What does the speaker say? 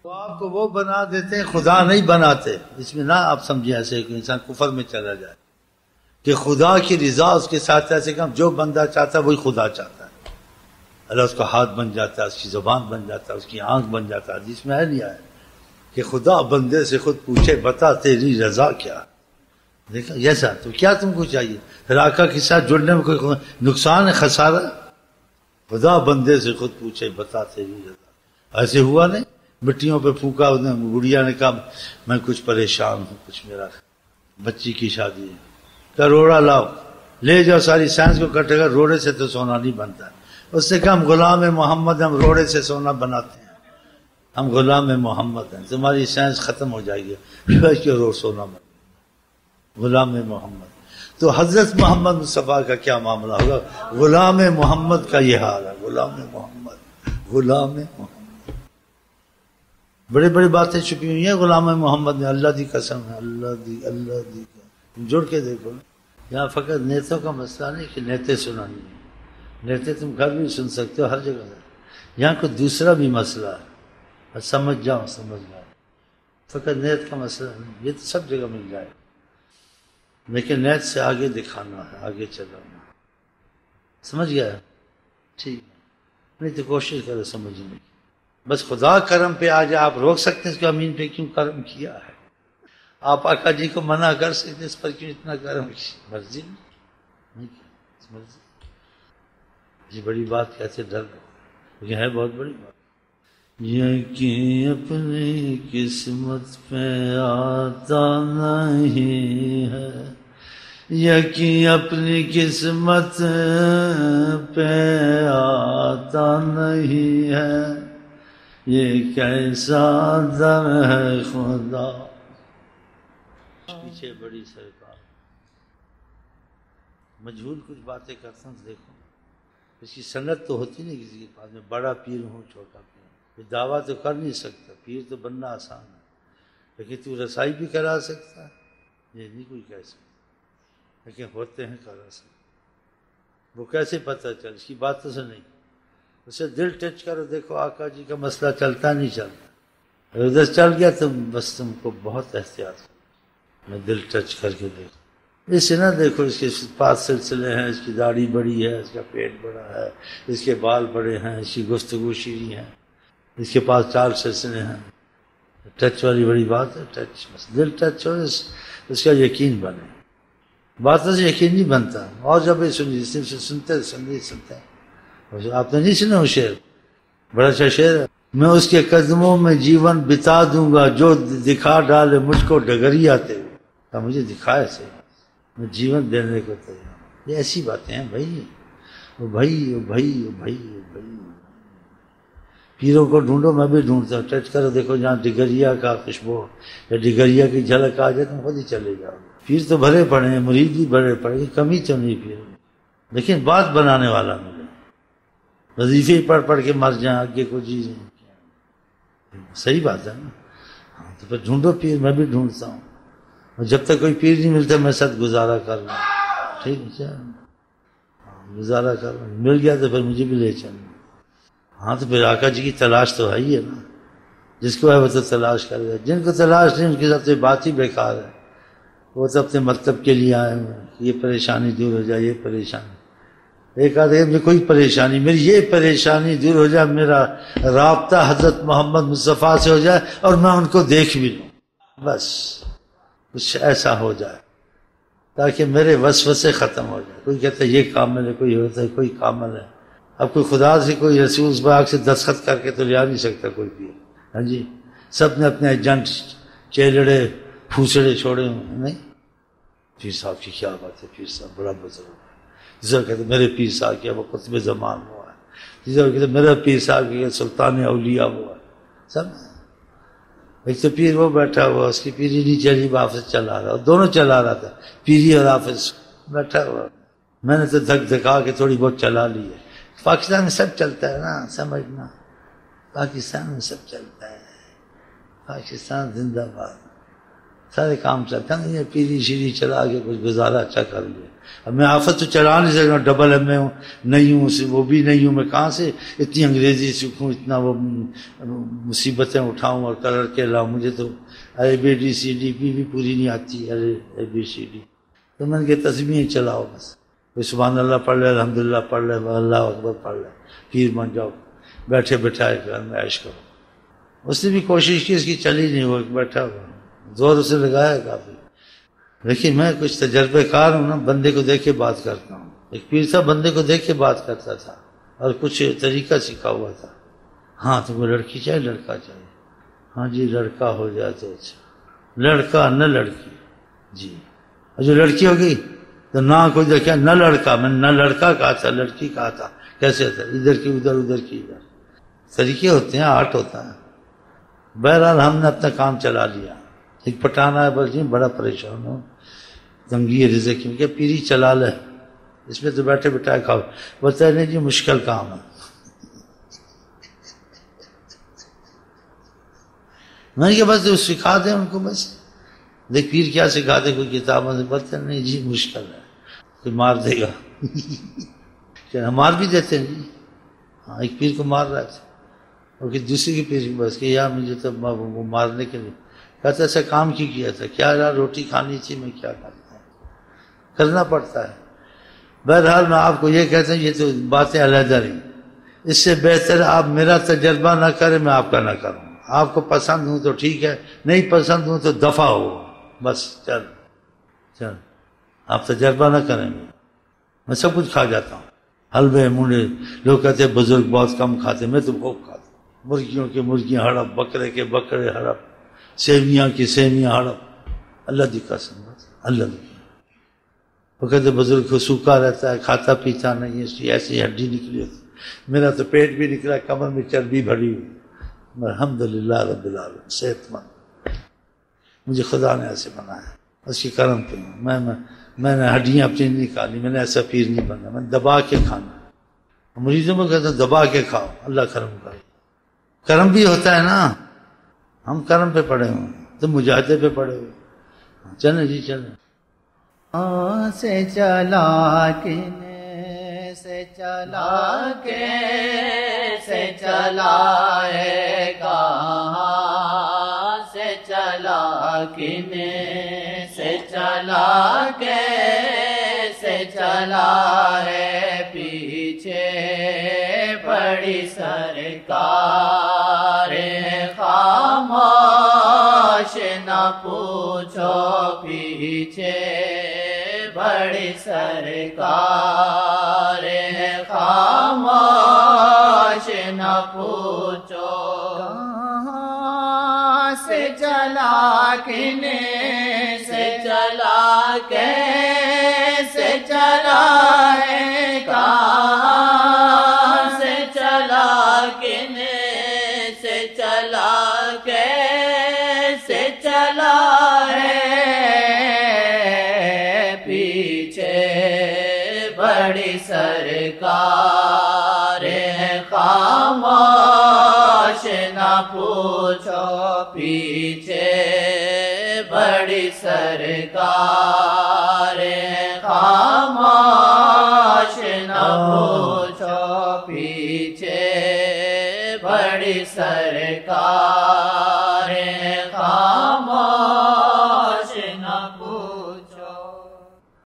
وہ آپ کو وہ بنا دیتے ہیں، خدا نہیں بناتے. اس میں نہ آپ سمجھیں ایسے کہ انسان کفر میں چلا جائے کہ خدا کی رضا اس کے ساتھ ایسے کہ جو بندہ چاہتا ہے وہی خدا چاہتا ہے. اللہ اس کا ہاتھ بن جاتا ہے، اس کی زبان بن جاتا ہے، اس کی آنکھ بن جاتا ہے. جس میں ہے نہیں آیا کہ خدا بندے سے خود پوچھے بتا تیری رضا کیا. دیکھا ایسا تو کیا تم کو چاہیے؟ پھر آقا کے ساتھ جڑنے میں کوئی نقصان ہے، خسارہ؟ خدا بندے سے خود پوچھے بتا تیری رضا. ایسے ہوا نہیں مٹیوں پہ پھونکا، گڑیا نے کہا میں کچھ پریشان ہوں، کچھ میرا بچی کی شادی ہے، کہ روڑا لاؤ، لے جاؤ، ساری سائنس کو کٹے گا، روڑے سے تو سونا نہیں بنتا. اس سے کہا ہم غلام محمد، ہم روڑے سے سونا بناتے ہیں، ہم غلام محمد ہیں، تمہاری سائنس ختم ہو جائے گی روڑ سونا بن غلام محمد. تو حضرت محمد مصطفیٰ کا کیا معاملہ ہوگا؟ غلام محمد کا یہ حال ہے، غلام محمد، غلام محمد. بڑے بڑی باتیں چھپی ہوئی ہیں غلام محمد میں. اللہ دی قسم ہے، اللہ دی تم جڑ کے دیکھو. یہاں فقط نیتوں کا مسئلہ نہیں کہ نیتیں سنانی ہے، نیتیں تم گھر بھی سن سکتے ہو، ہر جگہ ہے. یہاں کوئی دوسرا بھی مسئلہ ہے، سمجھ جاؤ. فقط نیت کا مسئلہ نہیں، یہ تو سب جگہ مل جائے، لیکن نیت سے آگے دکھانا ہے، آگے چلانا. سمجھ گیا؟ ٹھیک نہیں تو کوشش کرو سمجھنے کی. بس خدا کرم پہ آ جائے. آپ روک سکتے ہیں اس کو امین پہ کیوں کرم کیا ہے؟ آپ آقا جی کو منع کر سکتے اس پر کیوں اتنا کرم کیا؟ مرضی نہیں کیا، مرضی. یہ بڑی بات کیسے ڈر رہا، یہ ہے بہت بڑی بات. یقین اپنی قسمت پہ آتا نہیں ہے، یقین اپنی قسمت پہ آتا نہیں ہے، یہ کیسا در ہے خدا. پیچھے بڑی سرکار مجہول کچھ باتیں کرتا ہوں، دیکھو اس کی سند تو ہوتی نہیں کسی کے پاس. میں بڑا پیر ہوں، چھوٹا پیر ہوں، یہ دعویٰ تو کر نہیں سکتا. پیر تو بننا آسان ہے، لیکن تو رسائی بھی کرا سکتا ہے، یہ نہیں کوئی کہہ سکتا. لیکن ہوتے ہیں کرا سکتے. وہ کیسے پتہ چل؟ اس کی باتوں سے نہیں، اسے دل ٹچ کرو. دیکھو آقا جی کا مسئلہ چلتا نہیں چلتا، اگر ادھر چل گیا تو بس تم کو بہت احتیاط کرو. میں دل ٹچ کر کے دیکھو. اس سے نہ دیکھو اس کے پاس سلسلے ہیں، اس کی داڑھی بڑی ہے، اس کا پیٹ بڑا ہے، اس کے بال بڑے ہیں، اس کی گفتگو شیریں ہے، اس کے پاس 4 سلسلے ہیں. ٹچ والی بڑی بات ہے. ٹچ بس دل ٹچ ہو، اس کا یقین بنے. باتوں سے یقین نہیں بنتا. اور جب یہ سنتے ہیں، آپ نے نہیں سنا وہ شعر؟ بڑا اچھا شعر ہے. میں اس کے قدموں میں جیون بتا دوں گا جو دکھا ڈالے مجھ کو ڈگریا تیرے. مجھے دکھائے سے میں جیون دینے کو تیار ہوں. یہ ایسی باتیں ہیں بھائی. او بھائی او بھائی او بھائی او بھائی. پیروں کو ڈھونڈو، میں بھی ڈھونڈتا ہوں. ٹچ کرو، دیکھو جہاں ڈگریا کا خوشبو یا ڈگریا کی جھلک آ جائے تم خود ہی چلے جاؤ. پیر تو بھرے پڑے ہیں، مرید بھی بھرے پڑے ہیں، کمی تو نہیں پیر میں. لیکن بات بنانے والا ملے. وظیفے پڑھ پڑھ کے مر جائیں آگے کو جی جائیں. صحیح بات ہے نا. ہاں تو پھر ڈھونڈو پیر. میں بھی ڈھونڈتا ہوں، اور جب تک کوئی پیر نہیں ملتا میں ساتھ گزارا کر رہا ہوں. ٹھیک ہے کیا؟ گزارا کر رہا ہوں. مل گیا تو پھر مجھے بھی لے چلنا. ہاں تو پھر آقا جی کی تلاش تو ہے ہی ہے نا. جس کو ہے وہ تو تلاش کرے گا. جن کو تلاش نہیں ان کے ساتھ بات ہی بیکار ہے. وہ تو اپنے مطلب کے لیے آئے ہوئے، یہ پریشانی دور ہو جائے، یہ پریشانی. ایک آدھے میں کوئی پریشانی، میری یہ پریشانی دور ہو جائے، میرا رابطہ حضرت محمد مصطفیٰ سے ہو جائے اور میں ان کو دیکھ بھی لوں. بس کچھ ایسا ہو جائے تاکہ میرے وسوسے ختم ہو جائے. کوئی کہتا ہے یہ کامل ہے، کوئی ہوتا ہے کوئی کامل ہے. اب کوئی خدا سے کوئی رسول باغ سے دستخط کر کے تو لے آ نہیں سکتا کوئی بھی. ہاں جی، سب نے اپنے ایجنٹ چیلڑے پھوسڑے چھوڑے ہوئے. نہیں، پیر صاحب کی کیا بات ہے، پیر صاحب بڑا بزرگ ہے. جسے کہتے میرے پیر صاحب کیا وہ قطب زمان ہوا ہے. جسے کہتے میرا پیر صاحب کیا سلطان اولیاء ہوا ہے. سب ایک تو پیر وہ بیٹھا ہوا، اس کی پیری نہیں چلی، حافظ چلا رہا. دونوں چلا رہا تھا، پیری اور حافظ بیٹھا ہوا. میں نے تو دھک دھکا کے تھوڑی بہت چلا لی ہے. پاکستان میں سب چلتا ہے نا، سمجھنا. پاکستان میں سب چلتا ہے. پاکستان زندہ باد. سارے کام چلتا نہیں ہے، پیری شیری چلا کے کچھ گزارا اچھا کر لیا۔ اب میں آفت تو چلا نہیں سکتا، ڈبل ایم اے ہوں، نہیں ہوں، وہ بھی نہیں ہوں، میں کہاں سے اتنی انگریزی سیکھوں، اتنا وہ مصیبتیں اٹھاؤں اور کر کے لاؤں؟ مجھے تو A B D C D P بھی پوری نہیں آتی، ارے اے بی سی ڈی۔ تو میں نے کہا تسبیحیں چلاؤ بس، کوئی سبحان اللہ پڑھ لے، الحمدللہ پڑھ لے، اللہ اکبر پڑھ لے، پیر بن جاؤ، بیٹھے بٹھائے گھر میں عیش کرو۔ اس نے بھی کوشش کی، اس کی چلی نہیں، وہ بیٹھا ہوا زور اسے لگایا کافی۔ لیکن میں کچھ تجربے کار ہوں نا، بندے کو دیکھ کے بات کرتا ہوں۔ ایک پیر صاحب بندے کو دیکھ کے بات کرتا تھا اور کچھ طریقہ سکھا ہوا تھا۔ ہاں تم کو لڑکی چاہیے؟ لڑکا چاہیے؟ ہاں جی لڑکا ہو جائے تو اچھا، لڑکا نہ لڑکی؟ جی، اور جو لڑکی ہوگی تو نہ کوئی دیکھا، نہ لڑکا، میں نہ لڑکا کہا تھا، لڑکی کہا تھا، کیسے تھا؟ ادھر کی ادھر، ادھر کی ادھر، طریقے ہوتے ہیں، آرٹ ہوتا ہے۔ بہرحال ہم نے اپنا کام چلا لیا۔ ایک پٹانا ہے بس جی، بڑا پریشان ہوں، تنگی رزق کی، کہ پیری چلا لے، اس میں تو بیٹھے بٹھائے کھاؤ۔ بولتا ہے نہیں جی مشکل کام ہے۔ میں نے کہا بس سکھا دیں ان کو، بس دیکھ پیر کیا سکھا دے، کوئی کتابوں سے؟ بولتا ہے نہیں جی مشکل ہے، کوئی مار دے گا۔ مار بھی دیتے ہیں جی، ہاں ایک پیر کو مار رہا تھا، اور دوسری کی پیر بس کہ یار مجھے تو وہ مارنے کے لیے کہتا ایسا کام کی کیا تھا؟ کیا یار روٹی کھانی تھی، میں کیا کرتا ہوں، کرنا پڑتا ہے۔ بہرحال میں آپ کو یہ کہتا ہوں، یہ تو باتیں علیحدہ رہیں، اس سے بہتر آپ میرا تجربہ نہ کریں، میں آپ کا نہ کروں۔ آپ کو پسند ہوں تو ٹھیک ہے، نہیں پسند ہوں تو دفع ہو، بس چل چل، آپ تجربہ نہ کریں گے۔ میں سب کچھ کھا جاتا ہوں، حلوے منڈے، لوگ کہتے ہیں بزرگ بہت کم کھاتے، میں تو خوب کھاتا ہوں، مرغیوں کے مرغیاں ہڑپ، بکرے کے بکرے ہڑپ، سیویاں کی سیویاں ہڑپ، اللہ دی قسم، اللہ دی۔ وہ کہتے بزرگ کو سوکھا رہتا ہے، کھاتا پیتا نہیں ہے، اس کی ایسی ہڈی نکلی ہوتی۔ میرا تو پیٹ بھی نکلا، کمر میں چربی بھری ہوئی، الحمدللہ رب العالمین، صحت مند، مجھے خدا نے ایسے بنایا، اس کی کرم پہ ہوں۔ میں نے ہڈیاں اپنی نہیں نکالی، میں نے ایسا پیر نہیں بنا، میں نے دبا کے کھانا۔ مریضوں کو کہتا ہوں دبا کے کھاؤ، اللہ کرم کرے۔ کرم بھی ہوتا ہے نا، ہم کرم پہ پڑے ہوئے، تم مجاہدے پہ پڑے ہوئے۔ چلیں جی چلیں۔ سے چلا کنے سے چلا کے سے چلائے گا، سے چلا کنے سے چلا کے سے چلا ہے پیچھے بڑی سرکار، خاموش نہ پوچھو پیچھے بڑی سرکار، خاموش نہ پوچھو کہاں سے چلا کنے سے چلا کیسے چلا ہے، کہاں سے چلا کنے سے چلا کیسے چلا ہے، پیچھے بڑی سرکار ہے، خاموش نہ پوچھو پیچھے بڑی سرکار ہے، خاموش نہ پوچھو پیچھے بڑی سرکار